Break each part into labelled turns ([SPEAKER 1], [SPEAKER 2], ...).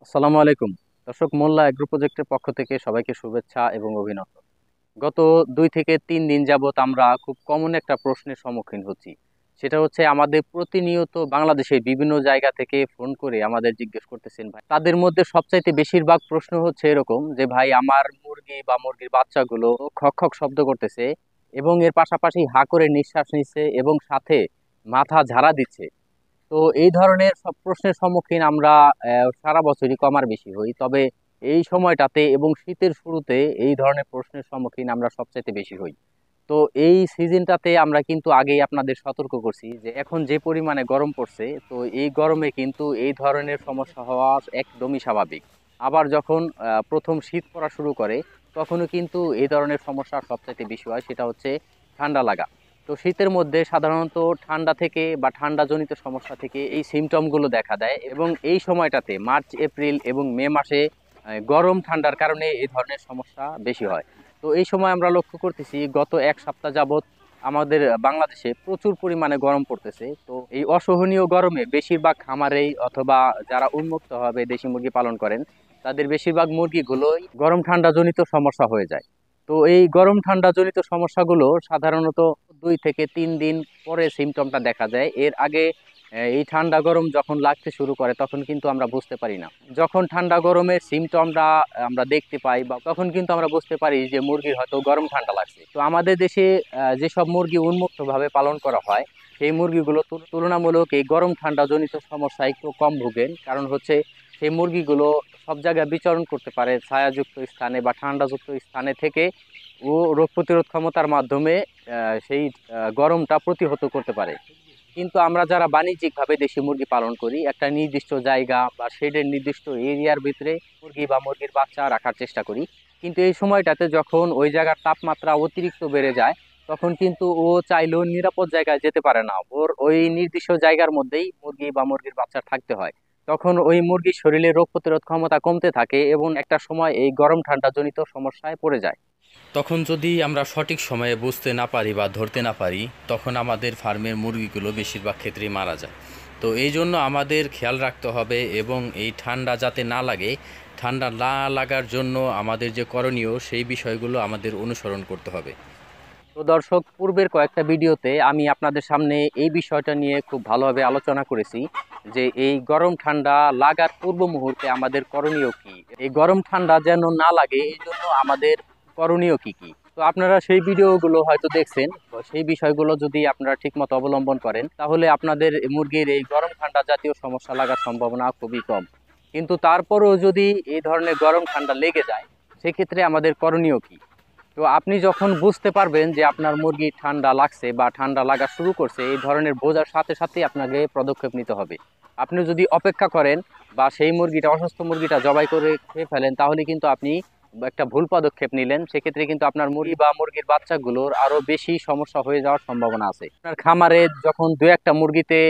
[SPEAKER 1] আসসালামু আলাইকুম। দর্শক, মোল্লা এগ্রো প্রজেক্টের পক্ষ থেকে সবাইকে শুভেচ্ছা এবং অভিনন্দন। গত 2 থেকে 3 দিন যাবত আমরা খুব কমন একটা প্রশ্নের সম্মুখীন হচ্ছি। সেটা হচ্ছে, আমাদের প্রতিনিয়ত বাংলাদেশের বিভিন্ন জায়গা থেকে ফোন করে আমাদের জিজ্ঞেস করতেছেন ভাই। তাদের মধ্যে সবচাইতে বেশিরভাগ প্রশ্ন হচ্ছে এরকম যে, ভাই আমার মুরগি বা মুরগির বাচ্চাগুলো খক খক শব্দ করতেছে এবং এর পাশাপাশি হা করে নিঃশ্বাস নিচ্ছে এবং সাথে মাথা ঝাড়া দিচ্ছে। তো এই ধরনের সব প্রশ্নের সম্মুখীন আমরা সারা বছরই কম আর বেশি হই, তবে এই সময়টাতে এবং শীতের শুরুতে এই ধরনের প্রশ্নের সম্মুখীন আমরা সবচাইতে বেশি হই। তো এই সিজনটাতে আমরা কিন্তু আগেই আপনাদের সতর্ক করছি যে এখন যে পরিমাণে গরম পড়ছে, তো এই গরমে কিন্তু এই ধরনের সমস্যা হওয়া একদমই স্বাভাবিক। আবার যখন প্রথম শীত পড়া শুরু করে, তখনও কিন্তু এই ধরনের সমস্যা সবচাইতে বেশি হয়, সেটা হচ্ছে ঠান্ডা লাগা। তো শীতের মধ্যে সাধারণত ঠান্ডা থেকে বা ঠান্ডাজনিত সমস্যা থেকে এই সিমটমগুলো দেখা দেয়, এবং এই সময়টাতে মার্চ এপ্রিল এবং মে মাসে গরম ঠান্ডার কারণে এই ধরনের সমস্যা বেশি হয়। তো এই সময় আমরা লক্ষ্য করতেছি গত 1 সপ্তাহ যাবৎ আমাদের বাংলাদেশে প্রচুর পরিমাণে গরম পড়তেছে। তো এই অসহনীয় গরমে বেশিরভাগ খামারেই অথবা যারা উন্মুক্তভাবে দেশি মুরগি পালন করেন, তাদের বেশিরভাগ মুরগিগুলোই গরম ঠান্ডা জনিত সমস্যা হয়ে যায়। তো এই গরম ঠান্ডা জনিত সমস্যাগুলো সাধারণত 2 থেকে 3 দিন পরে সিমটমটা দেখা যায়। এর আগে এই ঠান্ডা গরম যখন লাগতে শুরু করে তখন কিন্তু আমরা বুঝতে পারি না। যখন ঠান্ডা গরমের সিমটমটা আমরা দেখতে পাই বা তখন কিন্তু আমরা বুঝতে পারি যে মুরগির হয়তো গরম ঠান্ডা লাগছে। তো আমাদের দেশে যেসব মুরগি উন্মুক্তভাবে পালন করা হয়, সেই মুরগিগুলো তুলনামূলক এই গরম ঠান্ডা জনিত সমস্যা একটু কম ভোগেন। কারণ হচ্ছে সেই মুরগিগুলো সব জায়গায় বিচরণ করতে পারে, ছায়াযুক্ত স্থানে বা ঠান্ডাযুক্ত স্থানে থেকে ও রোগ প্রতিরোধ ক্ষমতার মাধ্যমে সেই গরমটা প্রতিহত করতে পারে। কিন্তু আমরা যারা বাণিজ্যিকভাবে দেশি মুরগি পালন করি, একটা নির্দিষ্ট জায়গা বা শেডের নির্দিষ্ট এরিয়ার ভিতরে মুরগি বা মুরগির বাচ্চা রাখার চেষ্টা করি। কিন্তু এই সময়টাতে যখন ওই জায়গার তাপমাত্রা অতিরিক্ত বেড়ে যায়, তখন কিন্তু ও চাইলেও নিরাপদ জায়গায় যেতে পারে না। ওর ওই নির্দিষ্ট জায়গার মধ্যেই মুরগি বা মুরগির বাচ্চা থাকতে হয়। তখন ওই মুরগির শরীরে রোগ প্রতিরোধ ক্ষমতা কমতে থাকে এবং একটা সময় এই গরম ঠান্ডা জনিত সমস্যায় পড়ে যায়।
[SPEAKER 2] তখন যদি আমরা সঠিক সময়ে বুঝতে না পারি বা ধরতে না পারি, তখন আমাদের ফার্মের মুরগিগুলো বেশিরভাগ ক্ষেত্রেই মারা যায়। তো এই জন্য আমাদের খেয়াল রাখতে হবে, এবং এই ঠান্ডা যাতে না লাগে, ঠান্ডা না লাগার জন্য আমাদের যে করণীয় সেই বিষয়গুলো আমাদের অনুসরণ করতে হবে।
[SPEAKER 1] তো দর্শক, পূর্বের কয়েকটা ভিডিওতে আমি আপনাদের সামনে এই বিষয়টা নিয়ে খুব ভালোভাবে আলোচনা করেছি যে এই গরম ঠান্ডা লাগার পূর্ব মুহূর্তে আমাদের করণীয় কি, এই গরম ঠান্ডা যেন না লাগে এই জন্য আমাদের করণীয় কি কি। তো আপনারা সেই ভিডিওগুলো হয়তো দেখছেন। তো সেই বিষয়গুলো যদি আপনারা ঠিকমতো অবলম্বন করেন, তাহলে আপনাদের মুরগির এই গরম ঠান্ডা জাতীয় সমস্যা লাগার সম্ভাবনা খুবই কম। কিন্তু তারপরেও যদি এই ধরনের গরম ঠান্ডা লেগে যায়, সেক্ষেত্রে আমাদের করণীয় কি। তো আপনি যখন বুঝতে পারবেন যে আপনার মুরগি ঠান্ডা লাগছে বা ঠান্ডা লাগা শুরু করছে, এই ধরনের বোঝার সাথে সাথেই আপনাকে পদক্ষেপ নিতে হবে। আপনি যদি অপেক্ষা করেন বা সেই মুরগিটা, অসুস্থ মুরগিটা জবাই করে খেয়ে ফেলেন, তাহলে কিন্তু আপনি একটা ভুল পদক্ষেপ নিলেন। সেক্ষেত্রে কিন্তু আপনার মুরগি বা মুরগির বাচ্চাগুলোর আরো বেশি সমস্যা হয়ে যাওয়ার সম্ভাবনা আছে। আপনার খামারে যখন দু একটা মুরগিতে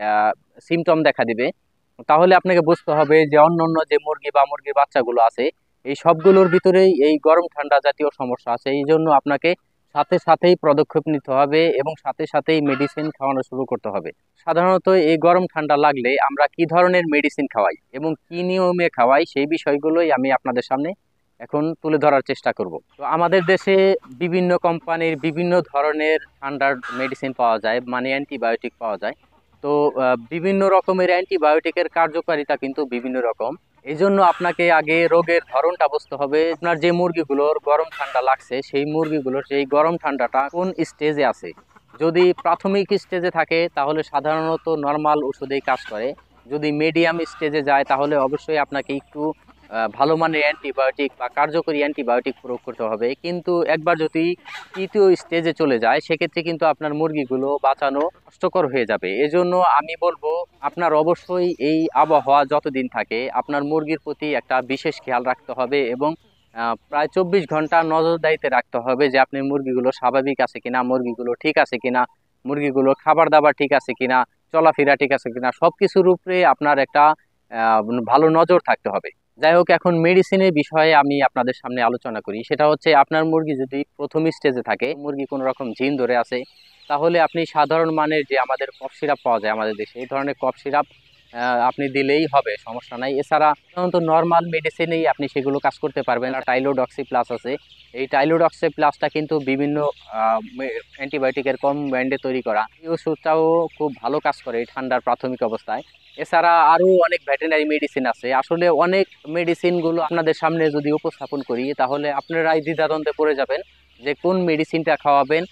[SPEAKER 1] সিমটম দেখা দিবে, তাহলে আপনাকে বুঝতে হবে যে অন্য অন্য যে মুরগি বা মুরগির বাচ্চাগুলো আছে, এই সবগুলোর ভিতরেই এই গরম ঠান্ডা জাতীয় সমস্যা আছে। এই জন্য আপনাকে সাথে সাথেই পদক্ষেপ নিতে হবে এবং সাথে সাথেই মেডিসিন খাওয়ানো শুরু করতে হবে। সাধারণত এই গরম ঠান্ডা লাগলে আমরা কি ধরনের মেডিসিন খাওয়াই এবং কি নিয়মে খাওয়াই, সেই বিষয়গুলোই আমি আপনাদের সামনে এখন তুলে ধরার চেষ্টা করব। তো আমাদের দেশে বিভিন্ন কোম্পানির বিভিন্ন ধরনের ঠান্ডার মেডিসিন পাওয়া যায়, মানে অ্যান্টিবায়োটিক পাওয়া যায়। তো বিভিন্ন রকমের অ্যান্টিবায়োটিকের কার্যকারিতা কিন্তু বিভিন্ন রকম। এই জন্য আপনাকে আগে রোগের ধরনটা বুঝতে হবে। আপনার যে মুরগিগুলোর গরম ঠান্ডা লাগছে, সেই মুরগিগুলোর সেই গরম ঠান্ডাটা কোন স্টেজে আছে। যদি প্রাথমিক স্টেজে থাকে, তাহলে সাধারণত নর্মাল ওষুধেই কাজ করে। যদি মিডিয়াম স্টেজে যায়, তাহলে অবশ্যই আপনাকে একটু ভালো মানের অ্যান্টিবায়োটিক বা কার্যকরী অ্যান্টিবায়োটিক প্রয়োগ করতে হবে। কিন্তু একবার যদি তৃতীয় স্টেজে চলে যায়, সেক্ষেত্রে কিন্তু আপনার মুরগিগুলো বাঁচানো কষ্টকর হয়ে যাবে। এজন্য আমি বলবো, আপনার অবশ্যই এই আবহাওয়া যতদিন থাকে, আপনার মুরগির প্রতি একটা বিশেষ খেয়াল রাখতে হবে এবং প্রায় 24 ঘন্টা নজরদারিতে রাখতে হবে যে আপনি মুরগিগুলো স্বাভাবিক আছে কিনা, মুরগিগুলো ঠিক আছে কিনা, মুরগিগুলো খাবার দাবার ঠিক আছে কিনা, চলাফেরা ঠিক আছে কিনা, সবকিছুর উপরে আপনার একটা ভালো নজর থাকতে হবে। যাই হোক, এখন মেডিসিনের বিষয়ে আমি আপনাদের সামনে আলোচনা করি। সেটা হচ্ছে, আপনার মুরগি যদি প্রথম স্টেজে থাকে, মুরগি কোনো রকম ঝিন ধরে আছে, তাহলে আপনি সাধারণ মানের যে আমাদের কফ সিরাপ পাওয়া যায় আমাদের দেশে, এই ধরনের কফ সিরাপ আপনি দিলেই হবে, সমস্যা নাই। এছাড়া সাধারণত নর্মাল মেডিসিনেই আপনি সেগুলো কাজ করতে পারবেন। আর টাইলোডক্সি প্লাস আছে, এই টাইলোডক্সি প্লাসটা কিন্তু বিভিন্ন অ্যান্টিবায়োটিকের কম ব্র্যান্ডে তৈরি করা। এই ওষুধটাও খুব ভালো কাজ করে এই ঠান্ডার প্রাথমিক অবস্থায়। এছাড়া আরো অনেক ভেটেরিনারি মেডিসিন আছে। আসলে অনেক মেডিসিন গুলো আপনাদের সামনে যদি উপস্থাপন করি তাহলে আপনারাই দ্বিধাদ্বন্দ্বে পড়ে যাবেন যে কোন মেডিসিনটা খাওয়াবেন,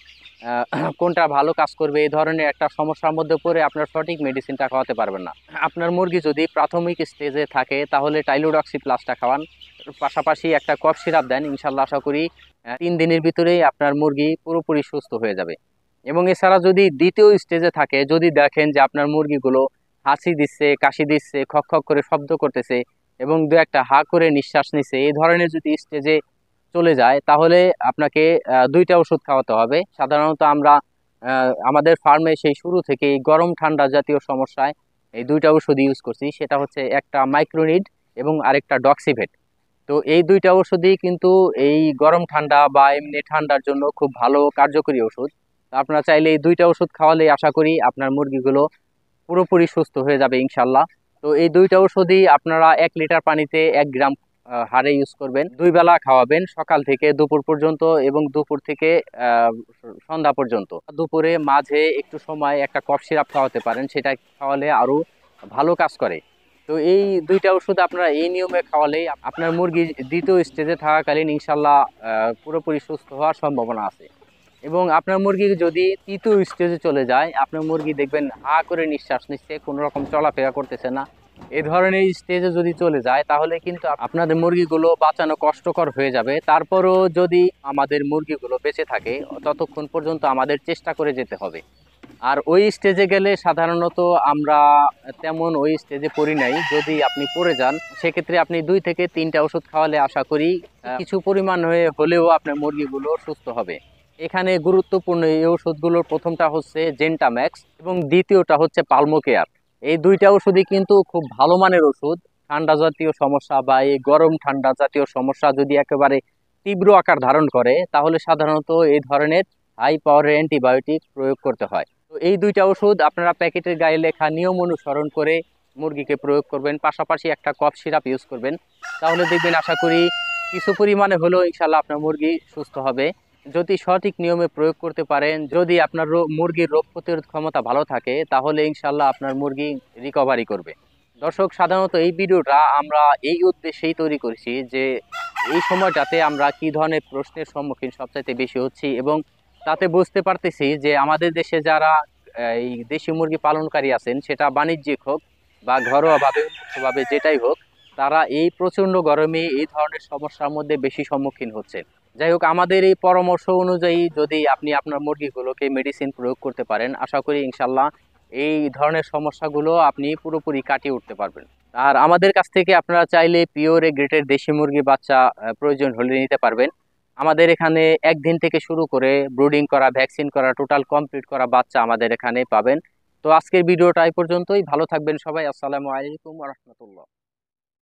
[SPEAKER 1] কোনটা ভালো কাজ করবে। এই ধরনের একটা সমস্যার মধ্যে পড়ে আপনার সঠিক মেডিসিনটা খাওয়াতে পারবেন না। আপনার মুরগি যদি প্রাথমিক স্টেজে থাকে তাহলে টাইলোডক্সি প্লাসটা খাওয়ান, পাশাপাশি একটা কফ সিরাপ দেন। ইনশাল্লাহ আশা করি 3 দিনের ভিতরেই আপনার মুরগি পুরোপুরি সুস্থ হয়ে যাবে। এবং এছাড়া যদি দ্বিতীয় স্টেজে থাকে, যদি দেখেন যে আপনার মুরগিগুলো হাঁচি দিচ্ছে, কাশি দিচ্ছে, খক খক করে শব্দ করতেছে এবং দু একটা হা করে নিঃশ্বাস নিচ্ছে, এই ধরনের যদি স্টেজে চলে যায় তাহলে আপনাকে 2টা ওষুধ খাওয়াতে হবে। সাধারণত আমরা আমাদের ফার্মে সেই শুরু থেকে এই গরম ঠান্ডা জাতীয় সমস্যায় এই 2টা ওষুধ ইউজ করছি। সেটা হচ্ছে একটা মাইক্রোনিড এবং আরেকটা ডক্সিভেট। তো এই 2টা ওষুধই কিন্তু এই গরম ঠান্ডা বা এমনি ঠান্ডার জন্য খুব ভালো কার্যকরী ওষুধ। তো আপনারা চাইলে এই 2টা ওষুধ খাওয়ালে আশা করি আপনার মুরগিগুলো পুরোপুরি সুস্থ হয়ে যাবে ইনশাল্লাহ। তো এই 2টা ওষুধই আপনারা 1 লিটার পানিতে 1 গ্রাম হারে ইউজ করবেন। 2 বেলা খাওয়াবেন, সকাল থেকে দুপুর পর্যন্ত এবং দুপুর থেকে আহ, সন্ধ্যা পর্যন্ত। দুপুরে মাঝে একটু সময় একটা কফ সিরাপ খাওয়াতে পারেন, সেটা খাওয়ালে আরো ভালো কাজ করে। তো এই 2টা ওষুধ আপনারা এই নিয়মে খাওয়ালেই আপনার মুরগি দ্বিতীয় স্টেজে থাকাকালীন ইনশাল্লাহ পুরোপুরি সুস্থ হওয়ার সম্ভাবনা আছে। এবং আপনার মুরগি যদি তৃতীয় স্টেজে চলে যায়, আপনার মুরগি দেখবেন হা করে নিঃশ্বাস নিচ্ছে, কোনো রকম চলাফেরা করতেছে না, এই ধরনের স্টেজে যদি চলে যায় তাহলে কিন্তু আপনাদের মুরগিগুলো বাঁচানো কষ্টকর হয়ে যাবে। তারপরও যদি আমাদের মুরগিগুলো বেঁচে থাকে ততক্ষণ পর্যন্ত আমাদের চেষ্টা করে যেতে হবে। আর ওই স্টেজে গেলে সাধারণত আমরা তেমন ওই স্টেজে পড়ি নাই। যদি আপনি পড়ে যান সেক্ষেত্রে আপনি 2 থেকে 3টা ওষুধ খাওয়ালে আশা করি কিছু পরিমাণ হলেও আপনার মুরগিগুলো সুস্থ হবে। এখানে গুরুত্বপূর্ণ এই ওষুধগুলোর প্রথমটা হচ্ছে জেন্টাম্যাক্স এবং দ্বিতীয়টা হচ্ছে পালমোকেয়ার। এই 2টা ওষুধই কিন্তু খুব ভালো মানের ওষুধ। ঠান্ডা জাতীয় সমস্যা বা এই গরম ঠান্ডা জাতীয় সমস্যা যদি একেবারে তীব্র আকার ধারণ করে তাহলে সাধারণত এই ধরনের হাই পাওয়ারের অ্যান্টিবায়োটিক প্রয়োগ করতে হয়। তো এই 2টা ওষুধ আপনারা প্যাকেটের গায়ে লেখা নিয়ম অনুসরণ করে মুরগিকে প্রয়োগ করবেন, পাশাপাশি একটা কফ সিরাপ ইউজ করবেন। তাহলে দেখবেন আশা করি কিছু পরিমাণে হলেও ইনশাল্লাহ আপনার মুরগি সুস্থ হবে। যদি সঠিক নিয়মে প্রয়োগ করতে পারেন, যদি আপনার মুরগির রোগ প্রতিরোধ ক্ষমতা ভালো থাকে তাহলে ইনশাল্লাহ আপনার মুরগি রিকভারি করবে। দর্শক, সাধারণত এই ভিডিওটা আমরা এই উদ্দেশ্যেই তৈরি করেছি যে এই সময়টাতে আমরা কি ধরনের প্রশ্নের সম্মুখীন সবচাইতে বেশি হচ্ছি এবং তাতে বুঝতে পারতেছি যে আমাদের দেশে যারা এই দেশি মুরগি পালনকারী আছেন, সেটা বাণিজ্যিক হোক বা ঘরোয়াভাবে উন্মুক্তভাবে যেটাই হোক, তারা এই প্রচন্ড গরমে এই ধরনের সমস্যার মধ্যে বেশি সম্মুখীন হচ্ছেন। যাই হোক, আমাদের এই পরামর্শ অনুযায়ী যদি আপনি আপনার মুরগিগুলোকে মেডিসিন প্রয়োগ করতে পারেন আশা করি ইনশাল্লাহ এই ধরনের সমস্যাগুলো আপনি পুরোপুরি কাটিয়ে উঠতে পারবেন। আর আমাদের কাছ থেকে আপনারা চাইলে পিওর এ গ্রেটের দেশি মুরগি বাচ্চা প্রয়োজন হলে নিতে পারবেন। আমাদের এখানে 1 দিন থেকে শুরু করে ব্রুডিং করা, ভ্যাকসিন করা, টোটাল কমপ্লিট করা বাচ্চা আমাদের এখানে পাবেন। তো আজকের ভিডিওটা এই পর্যন্তই। ভালো থাকবেন সবাই। আসসালামু আলাইকুম ওয়া রাহমাতুল্লাহ।